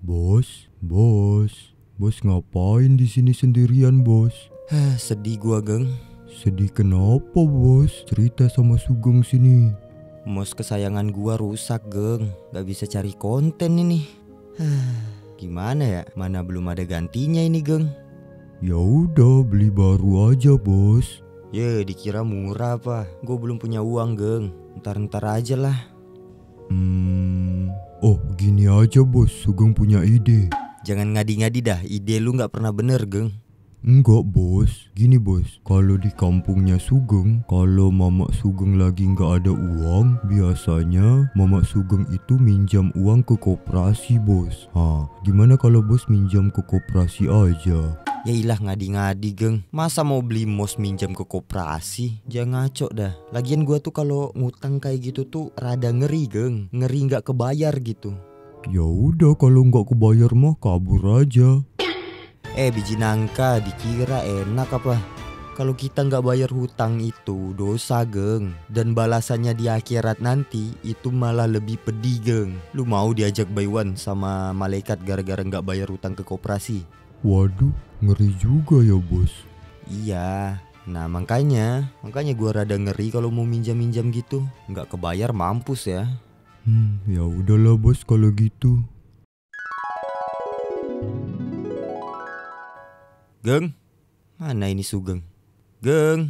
Bos ngapain di sini sendirian, bos? Sedih gua, Geng. Sedih kenapa, bos? Cerita sama Sugeng sini. Mouse kesayangan gua rusak, Geng. Gak bisa cari konten ini. Gimana ya? Mana belum ada gantinya ini, Geng. Ya udah, beli baru aja, bos. Dikira murah apa? Gue belum punya uang, Geng. Ntar aja lah. Oh gini aja, bos. Sugeng punya ide. Jangan ngadi-ngadi dah. Ide lu gak pernah bener, Geng. Enggak, bos. Gini, bos. Kalau di kampungnya Sugeng, kalau Mamak Sugeng lagi nggak ada uang, biasanya Mamak Sugeng itu minjam uang ke koperasi, bos. Gimana kalau bos minjam ke koperasi aja? Ya ilah, ngadi-ngadi, Geng. Masa mau beli mouse minjam ke koperasi? Jangan ngaco dah. Lagian gua tuh kalau ngutang kayak gitu tuh rada ngeri, Geng. Ngeri gak kebayar gitu. Ya udah, kalau nggak kebayar mah kabur aja. Biji nangka, dikira enak apa? Kalau kita nggak bayar hutang itu dosa, Geng. Dan balasannya di akhirat nanti itu malah lebih pedih, Geng. Lu mau diajak bayuan sama malaikat gara-gara nggak bayar hutang ke koperasi? Waduh, ngeri juga ya, bos. Iya. Nah makanya gua rada ngeri kalau mau minjam-minjam gitu. Nggak kebayar mampus ya. Ya udahlah, bos, kalau gitu. Geng, mana ini Sugeng? Geng.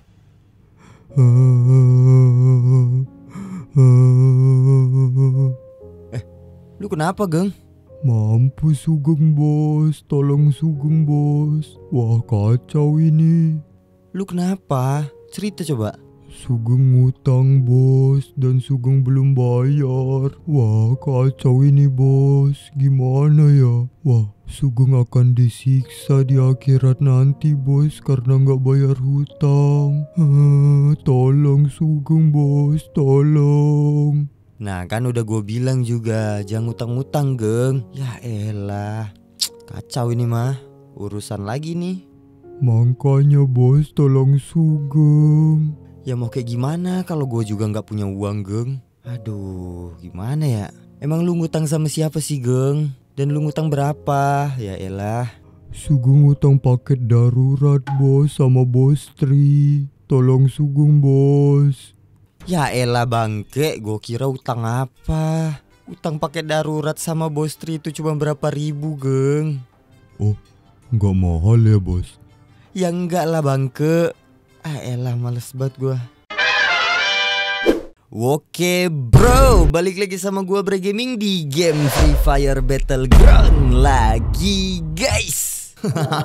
Lu kenapa, Geng? Mampus Sugeng, bos. Tolong Sugeng, bos. Wah, kacau ini. Lu kenapa? Cerita coba. Sugeng ngutang, bos, dan Sugeng belum bayar. Wah, kacau ini, bos. Gimana ya? Wah, Sugeng akan disiksa di akhirat nanti, bos, karena nggak bayar hutang. Tolong Sugeng, bos, tolong. Nah kan udah gue bilang juga jangan ngutang-ngutang, Geng. Ya elah, kacau ini mah. Urusan lagi nih. Makanya, bos, tolong Sugeng. Ya mau kayak gimana kalau gue juga gak punya uang, Geng. Aduh, gimana ya? Emang lu ngutang sama siapa sih, Geng? Dan lu ngutang berapa? Ya elah. Sugeng ngutang paket darurat, bos, sama bos Tri. Tolong Sugeng, bos. Ya elah bangke, gue kira utang apa? Utang paket darurat sama bos Tri itu cuma berapa ribu, Geng. Oh, nggak mahal ya, bos? Ya enggak lah bangke. Elah, males banget gue. Oke bro, balik lagi sama gue Bre Gaming di game Free Fire Battleground lagi, guys.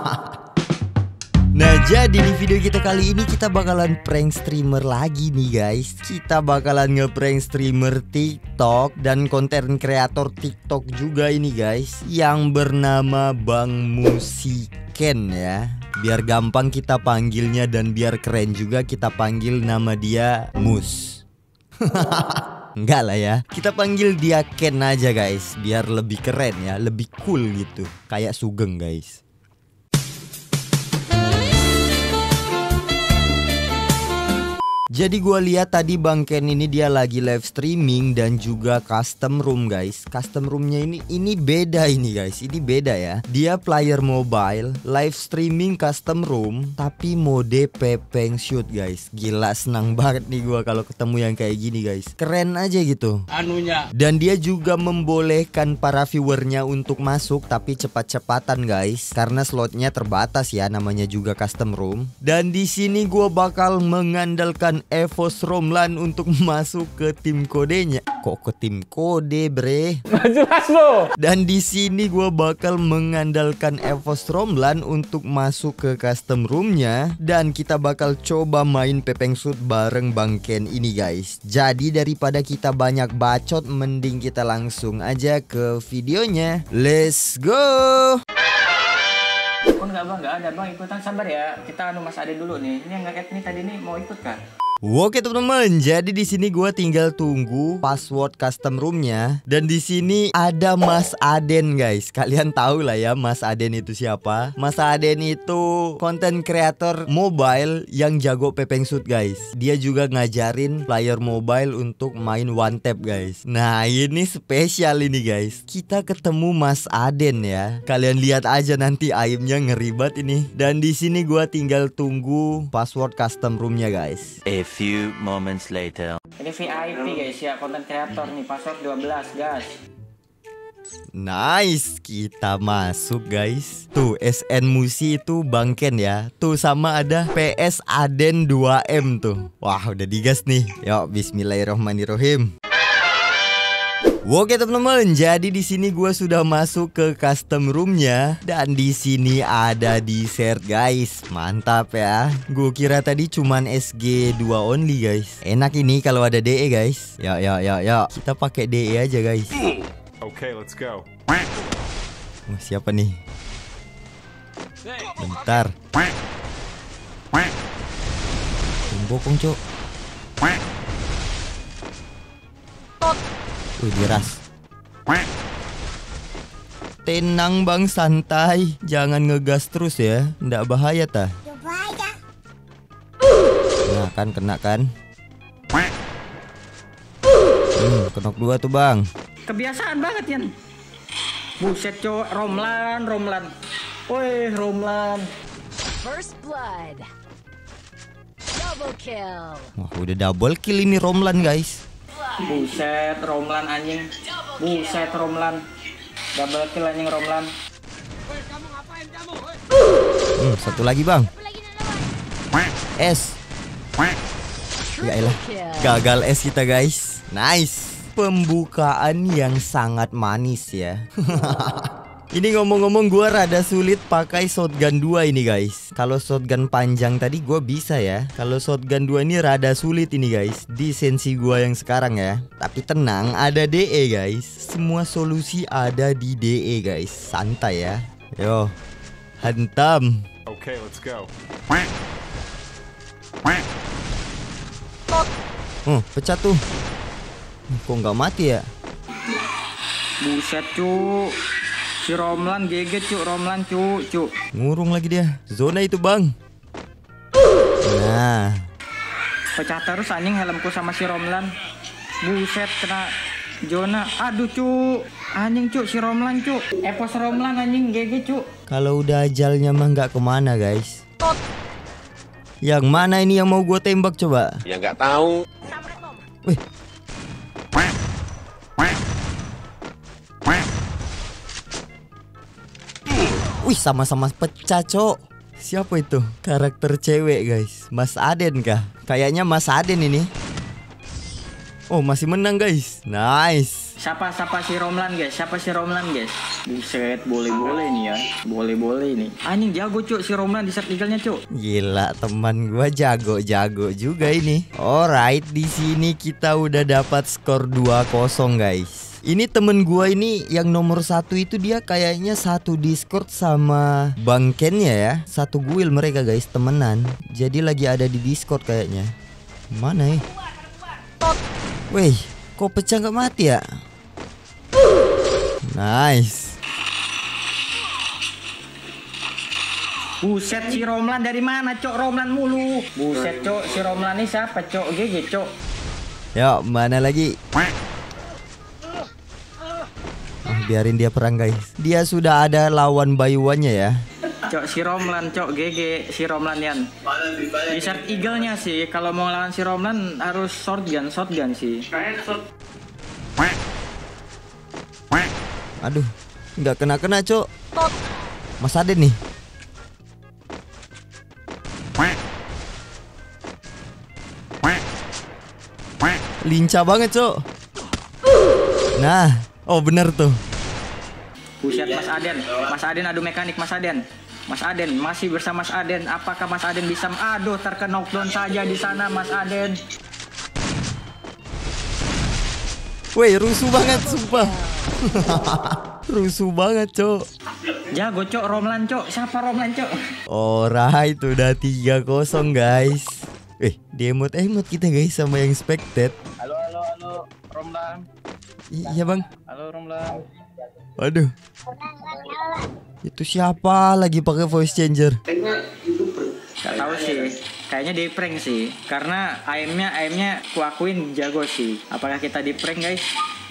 Nah jadi di video kita kali ini kita bakalan prank streamer lagi nih, guys. Kita bakalan nge-prank streamer TikTok dan konten kreator TikTok juga ini, guys, yang bernama Bang Musiken ya. Biar gampang kita panggilnya dan biar keren juga kita panggil nama dia Mus. Enggak lah ya, kita panggil dia Ken aja, guys, biar lebih keren ya, lebih cool gitu, kayak Sugeng, guys. Jadi gue lihat tadi Bang Ken ini dia lagi live streaming dan juga custom room, guys. Custom roomnya ini beda ini, guys. Ini beda ya. Dia player mobile, live streaming custom room, tapi mode pepeng shoot, guys. Gila, senang banget nih gue kalau ketemu yang kayak gini, guys. Keren aja gitu anunya. Dan dia juga membolehkan para viewernya untuk masuk, tapi cepat-cepatan, guys, karena slotnya terbatas ya, namanya juga custom room. Dan di sini gue bakal mengandalkan Evos Romlan untuk masuk ke tim kodenya. Kok ke tim kode, bre? Nggak jelas lo. Dan di sini gue bakal mengandalkan Evos Romlan untuk masuk ke custom roomnya. Dan kita bakal coba main pepeng shoot bareng Bang Ken ini, guys. Jadi daripada kita banyak bacot, mending kita langsung aja ke videonya. Let's go. Oh enggak bang, enggak ada bang, ikutan, sabar ya. Kita Mas Ade dulu nih. Ini yang nge-add nih tadi nih mau ikut kan? Oke teman-teman, jadi di sini gua tinggal tunggu password custom roomnya. Dan di sini ada Mas Aden guys. Kalian tahu lah ya Mas Aden itu siapa. Mas Aden itu content creator mobile yang jago pepeng shoot guys. Dia juga ngajarin player mobile untuk main one tap guys. Nah ini spesial ini guys. Kita ketemu Mas Aden ya. Kalian lihat aja nanti aimnya ngeribat ini. Dan di sini gua tinggal tunggu password custom roomnya guys. A few moments later. Ini VIP guys ya, konten kreator nih, password 12 guys. Nice, kita masuk guys. Tuh SN Musi itu Bang Ken ya. Tuh sama ada PS Aden 2M tuh. Wah udah digas nih. Yuk bismillahirrohmanirrohim. Oke teman-teman, jadi di sini gue sudah masuk ke custom roomnya dan di sini ada dessert guys, mantap ya. Gue kira tadi cuman SG 2 only guys. Enak ini kalau ada DE guys. Ya, kita pakai DE aja guys. Okay, let's go. Wah, siapa nih? Bentar. Bokong cok. Wih diras. Tenang bang, santai. Jangan ngegas terus ya. Nggak bahaya tah. Nah kan kena kan. Kenok 2 tuh bang. Kebiasaan banget Yan. Buset cok, Romlan. Woi Romlan. First blood. Double kill. Wah udah double kill ini Romlan guys. Buset Romlan anjing. Buset Romlan. Double kill anjing Romlan. Satu lagi bang. S. Ya elah, gagal S kita guys. Nice. Pembukaan yang sangat manis ya. Ini ngomong-ngomong gue rada sulit pakai shotgun 2 ini guys. Kalau shotgun panjang tadi gue bisa ya. Kalau shotgun 2 ini rada sulit ini guys. Di sensi gue yang sekarang ya. Tapi tenang, ada DE guys. Semua solusi ada di DE guys. Santai ya. Yo, hantam. Okay, let's go. Oh, pecah tuh. Kok nggak mati ya? Buset cu. Si Romlan GG cu, Romlan cu. Ngurung lagi dia. Zona itu bang. Nah, Pecah terus anjing helmku sama si Romlan. Buset kena zona. Aduh cu. Anjing cu, si Romlan cu. Epos Romlan anjing GG cu. kalau udah ajalnya mah nggak kemana guys. Yang mana ini yang mau gue tembak coba? Ya nggak tahu. Wih. Wih, sama-sama pecah, cok. Siapa itu? Karakter cewek, guys. Mas Aden kah? Kayaknya Mas Aden ini. Oh, masih menang, guys. Nice. Siapa si Romlan guys? Siapa si Romlan guys? Buset, boleh nih ya. Boleh nih. Anjing jago cu si Romlan di set eagle-nya cu. Gila, teman gua jago-jago juga ini. Alright, di sini kita udah dapat skor 2-0, guys. Ini temen gua ini yang nomor 1 itu dia kayaknya satu Discord sama Bang Ken-nya ya. Satu guild mereka guys, temenan. Jadi lagi ada di Discord kayaknya. Mana ya? Wih, kok pecah nggak mati ya? Nice. Buset si Romlan dari mana cok? Romlan mulu. Buset cok, si Romlan ini siapa cok? GG cok. Yuk, mana lagi? Biarin dia perang guys. Dia sudah ada lawan bayuannya ya. Cok si Romlan cok, GG si Romlan Yan. Desert Eagle-nya sih kalau mau lawan si Romlan harus shotgun sih. Aduh, nggak kena cok. Mas Aden nih. Lincah banget cok. Nah, oh bener tuh. Buset Mas Aden adu mekanik Mas Aden. Mas Aden masih bersama Mas Aden. Apakah Mas Aden bisa? Aduh, terkena knockdown saja di sana Mas Aden. Woi, rusuh banget sumpah. Rusuh banget, cok. Jago cok Romlan cok. Siapa Romlan cok? Alright, udah 3-0 guys. Di emot kita guys sama yang expected. Halo, Romlan. Iya bang. Halo, Romlan. Waduh. Itu siapa lagi pakai voice changer? Gak tahu sih. Kayaknya di prank sih. Karena aimnya kuakuin jago sih. Apakah kita di prank guys?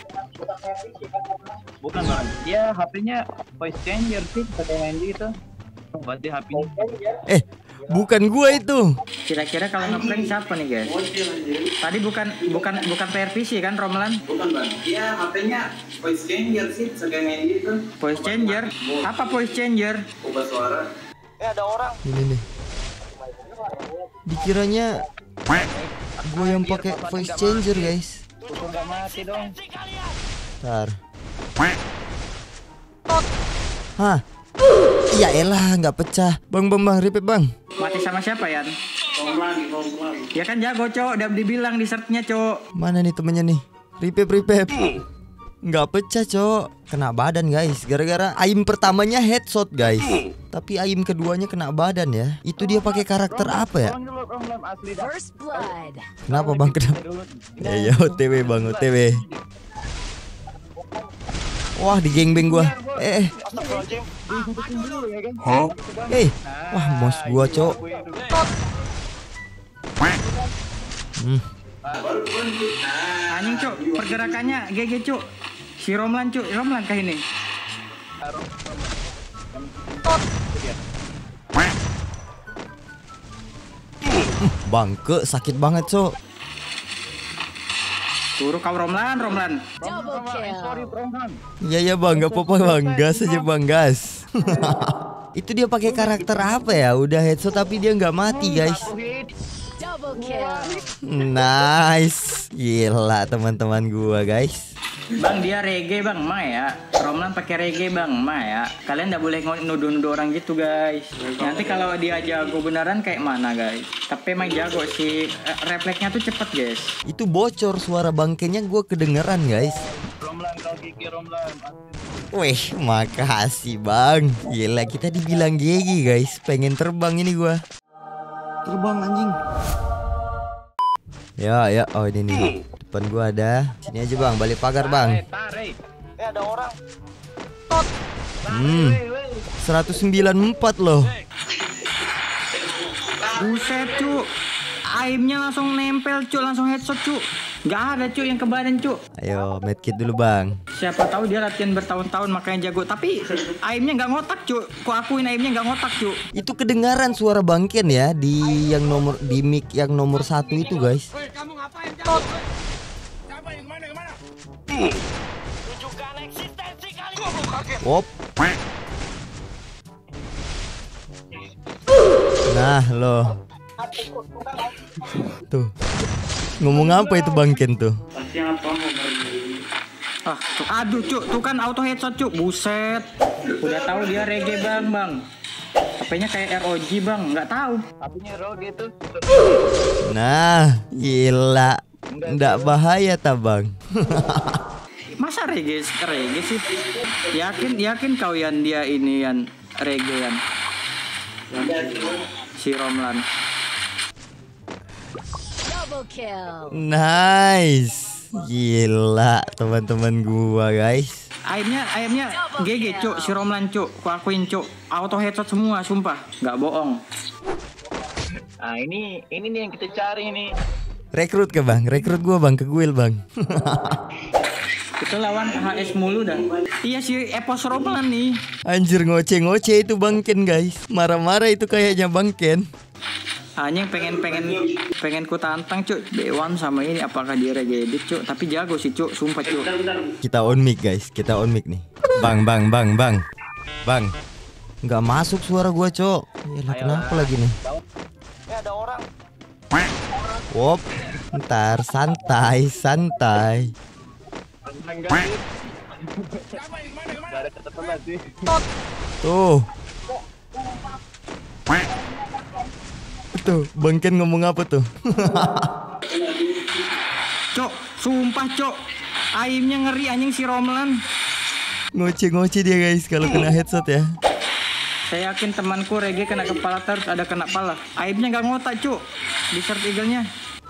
Bukan bang, dia HP-nya voice changer sih, pakai Mandy itu. Berarti HP-nya. Bukan gua itu. Kira-kira kalau ngeprank siapa nih guys? Tadi bukan PRPC kan Romlan? Bukan bang, dia HP-nya voice changer sih, pakai Mandy itu. Voice changer? Apa voice changer? Ubah suara. Ada orang. Ini nih. Dikiranya gua yang pakai voice changer guys. Nggak mati dong. Bentar. Hah? Ya elah, nggak pecah. Bang, repeat bang. Mati sama siapa Yan? Ya kan jago cok, udah dibilang di sertnya cok. Mana nih temennya nih? Repeat. Nggak pecah cok. Kena badan guys. Gara-gara aim pertamanya headshot guys. Tapi aim keduanya kena badan ya. Itu dia pakai karakter apa ya? First blood. Kenapa bang? Kenapa? Ya OTW bang, OTW. Wah di gangbang gua. Wah mouse gua cok. Anjing cok, pergerakannya GG cok. Si Romlan cok, Romlan kah ini? Bangke sakit banget cok. Suruh kau Romlan. Double kill. Iya bang, nggak apa-apa bang, gas aja bang, gas. Itu dia pakai karakter apa ya? Udah headshot tapi dia nggak mati guys. Double kill. Nice, gila teman-teman gua guys. Bang dia reggae bang, Ma ya. Romlan pakai reggae bang, Ma ya. Kalian nggak boleh nuduh-nuduh orang gitu guys. Nanti kalau dia jago beneran kayak mana guys? Tapi emang jago sih, refleksnya tuh cepet guys. Itu bocor suara bangkainya gua kedengeran guys. Romlan, kau gigi Romlan. Wih, makasih bang. Gila kita dibilang gigi guys. Pengen terbang ini gua. Terbang anjing. Ya, oh ini nih. Depan gua ada. Sini aja bang, balik pagar bang. Ada orang. 194 loh. Buset cu, aimnya langsung nempel cu, langsung headshot cu. Gak ada cu yang ke badan cu. Ayo medkit dulu bang. Siapa tahu dia latihan bertahun-tahun makanya jago. Tapi aimnya nggak ngotak cu. Kok akuin aimnya nggak ngotak cu. Itu kedengaran suara bangken ya di yang nomor di mic yang nomor 1 itu guys. Kamu ngapain? Siapa yang kemana? Tunjukkan eksistensi kalian. Wop. Nah lo. Tuh. Ngomong apa itu bangken tuh? Aduh cu, tuh kan auto headshot cu. Buset. Udah tahu dia reggae bang. HP-nya kayak ROG bang, nggak tahu. HP-nya ROG itu. Nah, gila. Nggak bahaya ta bang? Masa reggae sih? Yakin kau Yan dia ini Yan reggae Yan. Si Romlan. Double kill. Nice. Gila teman-teman gua guys. Aimnya GG cuk, si Romlan cuk. Ku akuin cuk. Auto headshot semua sumpah, nggak bohong. Nah ini nih yang kita cari nih. Rekrut ke bang, rekrut gua bang ke guild bang. Kita lawan HS mulu dah. Iya si Epos Romlan nih. Anjir ngoceh-ngoceh itu bangken guys. Marah-marah itu kayaknya bangken. Anjing pengen ku tantang cuk. B1 sama ini apakah dia regedit cuk. Tapi jago sih cuk, sumpah cuk. Kita on mic guys, kita on mic nih. Bang. Nggak masuk suara gua cuk. Yalah kenapa lagi nih? Ada orang. Wop. Ntar santai. Tuh. Tuh, bangken ngomong apa tuh? Cok, sumpah cok. Aimnya ngeri anjing si Romlan. Ngoceh-ngoceh dia guys kalau kena headshot ya. Saya yakin temanku Rege kena kepala terus ada kena pala. Aibnya nggak ngotak cuk. Desert Eagle-nya.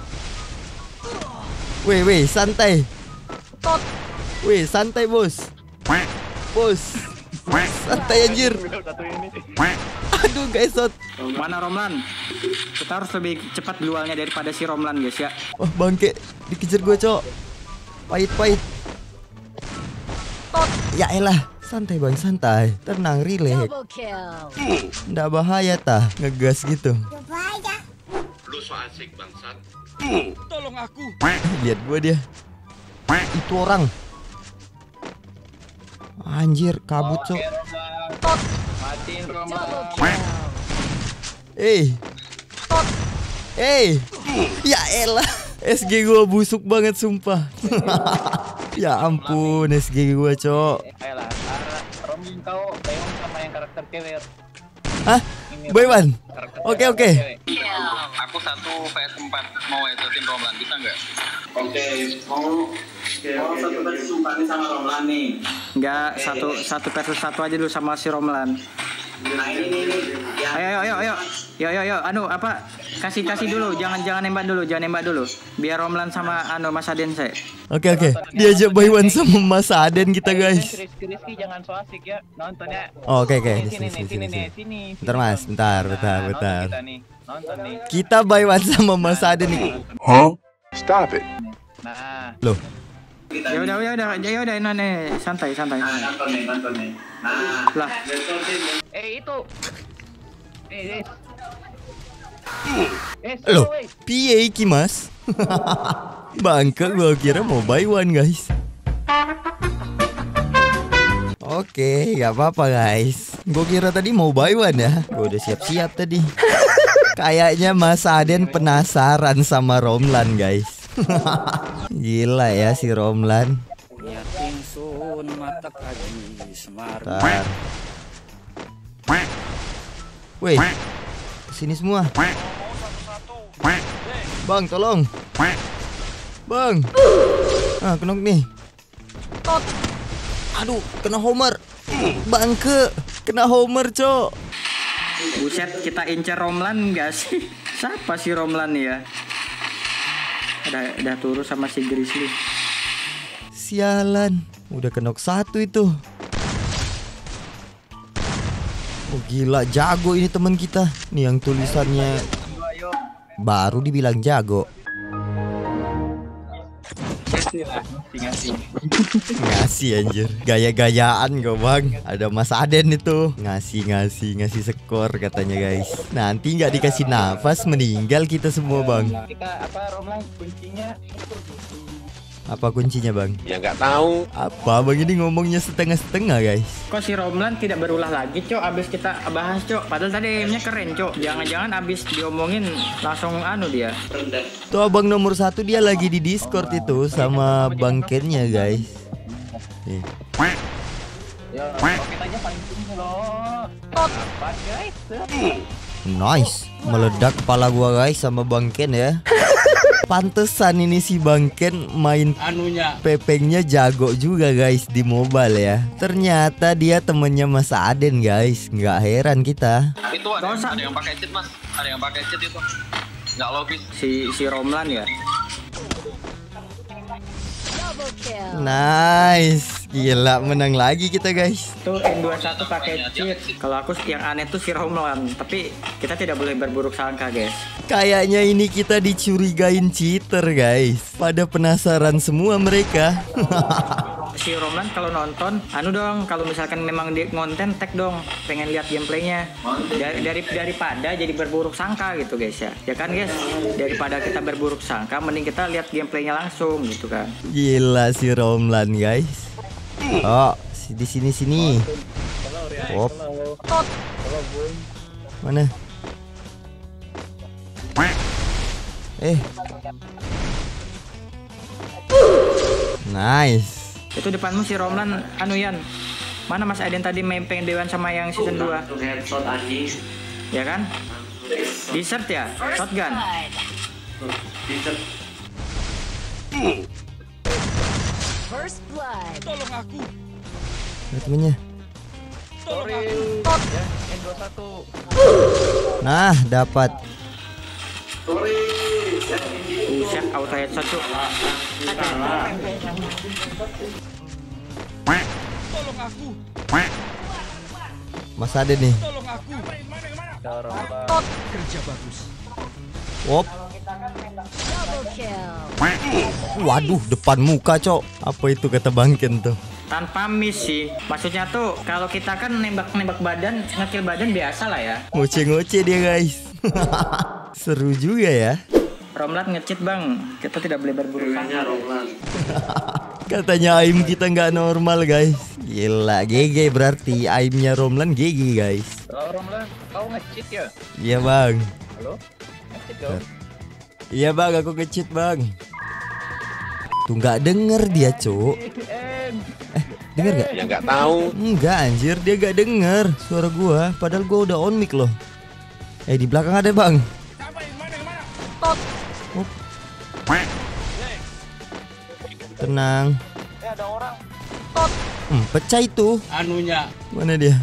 Weh, santai. Weh, santai bos. Bos. Santai anjir. Aduh guys, Mana Romlan? Kita harus lebih cepat dualnya daripada si Romlan guys ya. Wah bangke, dikejar gue cok. Pahit. Ya elah, santai bang, santai. Tenang, relax. Double kill. Nggak bahaya tah, ngegas gitu. Lu so asik bangsat. Tolong aku. Lihat gua dia. Itu orang. Anjir, kabut cok. Matiin Romlan. Double kill. Ya elah, SG gua busuk banget sumpah. Ya ampun, SG gua cok. Ayolah, Romlan kau bayang sama yang karakter cewek. Hah? Baywan? Karakter Oke. cewek. Aku 1 vs 4 mau headsetin Romlan, bisa nggak? Oke, mau satu versus 4 nih sama Romlan nih. Enggak, satu versus 1 aja dulu sama si Romlan. Nah ini. Ayo. Anu apa? Kasih dulu, jangan nembak dulu. Biar Romlan sama anu Mas Aden saya. Oke. Diajak Baywan sama Mas Aden kita guys. Rizky jangan so asik ya, nonton ya. Oke. Sini. Bentar mas, bentar. Kita nih, nonton nih. Kita Baywan sama Mas Aden nih. Stop it. Nah, Loh, Ya udah ini santai. Nonton nih. Nah, Lah, itu. loh, piye iki mas? Bangke, gua kira mau Baywan guys. Oke, gak apa-apa guys. Gue kira tadi mau Baywan ya. Gue udah siap-siap tadi. Kayaknya Mas Aden penasaran sama Romlan guys. Gila ya si Romlan. Bentar. Weh, sini semua. Bang, tolong. Bang. Ah, kenok nih. Aduh, kena Homer. Bangke, kena Homer, cok. buset, kita incer Romlan enggak sih? Siapa sih Romlan ya? Udah turun sama si Grizzly. Sialan, udah kenok 1 itu. Oh gila, jago ini teman kita. Nih yang tulisannya baru dibilang jago. Ngasih anjir, gaya-gayaan kok bang. Ada Mas Aden itu ngasih skor katanya guys. Nanti nggak dikasih nafas meninggal kita semua bang. Kita apa Romlan kuncinya? Apa kuncinya bang? Ya nggak tahu. Apa bang ini ngomongnya setengah-setengah guys? Kok si Romlan tidak berulah lagi cok abis kita bahas cok. Padahal tadi aimnya keren cok. Jangan-jangan abis diomongin langsung anu dia. Tuh abang nomor 1 dia lagi di Discord itu sama Bang Ken-nya guys. Nih. Ya, roket aja paling tinggi loh. Apa guys? Nice, meledak kepala gua guys sama Bang Ken ya. Pantesan ini si Bang Ken main pepengnya jago juga guys di mobile ya. Ternyata dia temennya Mas Aden guys. Nggak heran kita. Itu ada yang pakai cheat mas, ada yang pakai cheat itu. Nggak logis. Si Romlan ya. Double kill. Nice, gila menang lagi kita guys. Tuh M21 pakai cheat. Kalau aku yang aneh tuh si Romlan. Tapi kita tidak boleh berburuk sangka guys. Kayaknya ini kita dicurigain cheater guys. Pada penasaran semua mereka. Si Romlan kalau nonton, anu dong, kalau misalkan memang di konten tag dong, pengen lihat gameplaynya. Daripada jadi berburuk sangka gitu guys ya. Ya kan guys, daripada kita berburuk sangka, mending kita lihat gameplaynya langsung gitu kan. Gila si Romlan guys. Oh, di sini. Hop. Mana? Nice. Itu depanmu si Romlan anu Yan. Mana Mas Aden tadi mempeng Dewan sama yang season 2? Ya kan? Desert ya? Shotgun. First blood. Tolong aku. Ada temennya. Tolong aku. N21. Nah, dapat. Buset, auto headshot cuk. Mas ada nih. Dorong bang. Wop. Double kill. Waduh, depan muka, Cok. Apa itu kata Bang Ken tuh? Tanpa miss sih. Maksudnya tuh kalau kita kan nembak badan, ngekill badan biasa lah ya. Ngoceh-ngoceh dia, guys. Seru juga ya. Romlan nge-cheat bang, kita tidak boleh berburu sangka. Katanya aim kita nggak normal, guys. Gila, GG berarti aimnya Romlan GG, guys. Oh, Romlan, kau nge-cheat ya? Iya, Bang. Halo? Nge-cheat kau? Iya, Bang, aku nge-cheat, Bang. Tuh nggak denger dia, Cuk. Denger nggak? Ya nggak tahu. Enggak, anjir, dia nggak denger suara gua. Padahal gua udah on mic loh. Di belakang ada, Bang. Oh. Tenang. Ada orang. Pecah itu. Anunya. Mana dia?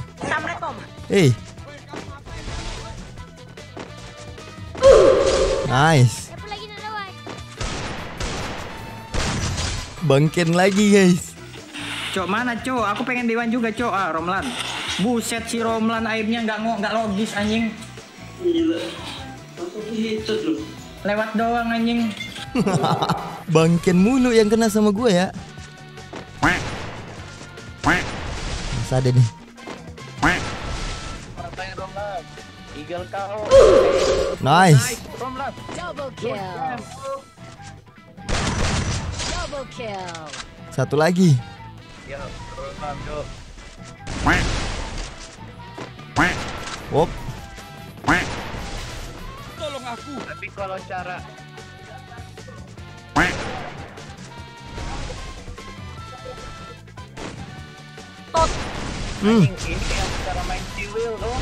Nice. Bangken lagi, guys. Cok mana cok? Aku pengen dewan juga cok. Romlan. Buset si Romlan aimnya nggak logis anjing. Lewat doang anjing. Bangken mulu yang kena sama gue ya. Mas ada nih. Ratain Romlan. Eagle kau. Nice. Romlan. Double kill. Double kill. Satu lagi. Ya, Romlan yuk. Wop. Tapi kalau cara ini yang cara main ciwil dong.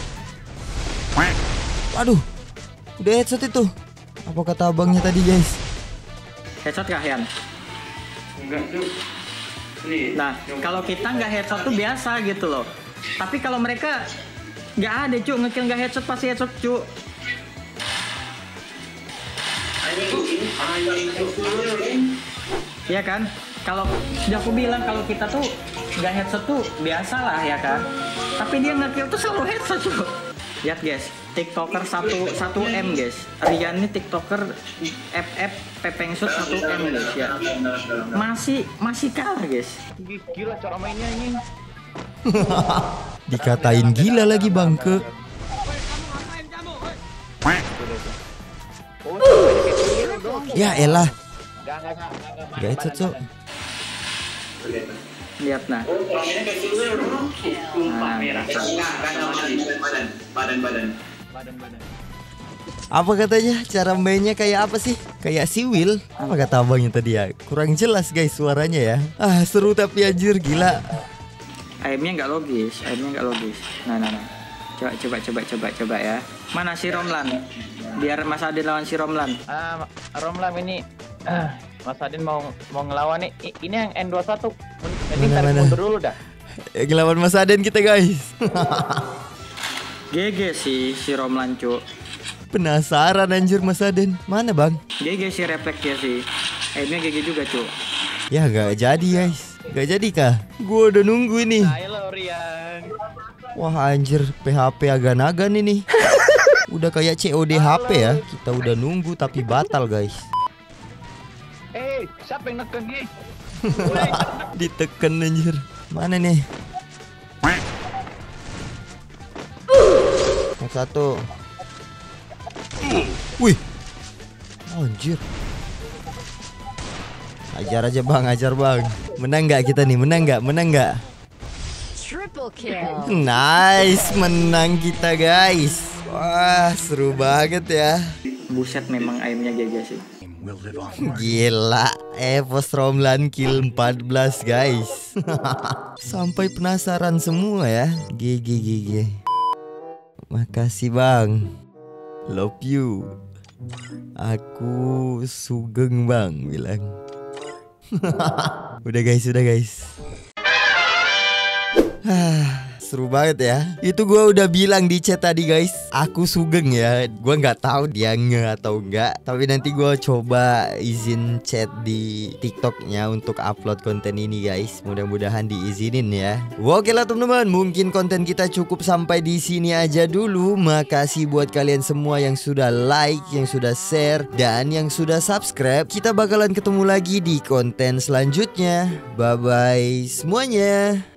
Waduh. Udah headshot itu. Apa kata abangnya tadi, guys? Headshot gak Yan? Enggak tuh. Nih. Nah kalau kita nggak headshot tuh biasa gitu loh. Tapi kalau mereka nggak ada cuk ngekill nggak headshot pasti headshot cuk. Iya kan? Kalau udah aku bilang kalau kita tuh nggak headshot tuh biasa lah ya kan. Tapi dia ngekill tuh selalu headshot cuk. Lihat guys, TikToker 1M guys. Rian ini TikToker FF Pepeng Shoot 1M guys ya. Masih kalah guys. Gila cara mainnya ini. Dikatain gila lagi, Bangke. Ya elah. Gak headshot, Cok. Lihat nah. Badan. Apa katanya? Cara mainnya kayak apa sih? Kayak siwil? Apa kata abangnya tadi ya? Kurang jelas, guys, suaranya ya. Seru tapi anjir, gila. Aimnya nggak logis. Nah. Coba ya. Mana si Romlan? Biar Mas Adin lawan si Romlan. Romlan ini Mas Adin mau ngelawan nih. Ini yang N21. Ini Mana? tarik mundur dulu dah. Ngelawan Mas Aden kita, guys. GG si Romlan cuk. Penasaran anjir Mas Aden. Mana, Bang? GG si refleksnya sih. Aimnya GG juga cuk. Ya gak jadi, guys. Gak jadi kah? Gua udah nunggu ini. Halo Rian. Wah anjir, PHP agan-agan ini. Udah kayak COD HP ya. Kita udah nunggu tapi batal, guys. Siapa yang neken nih? Diteken anjir. Mana nih? Yang satu. Wih. Anjir. Ajar aja, Bang, ajar, Bang. Menang nggak kita nih? Menang nggak? Triple kill. Nice, menang kita, guys. Wah, seru banget ya. Buset memang aimnya GG sih. Gila, Evos Romlan kill 14, guys. Sampai penasaran semua ya. GG. Makasih, Bang. Love you. Aku sugeng, Bang, bilang. Udah guys. seru banget ya. Itu gue udah bilang di chat tadi guys, aku sugeng ya. Gue nggak tahu dia atau enggak, tapi nanti gue coba izin chat di TikToknya untuk upload konten ini guys. Mudah-mudahan diizinin ya. Oke lah teman-teman, mungkin konten kita cukup sampai di sini aja dulu. Makasih buat kalian semua yang sudah like, yang sudah share, dan yang sudah subscribe. Kita bakalan ketemu lagi di konten selanjutnya. Bye bye semuanya.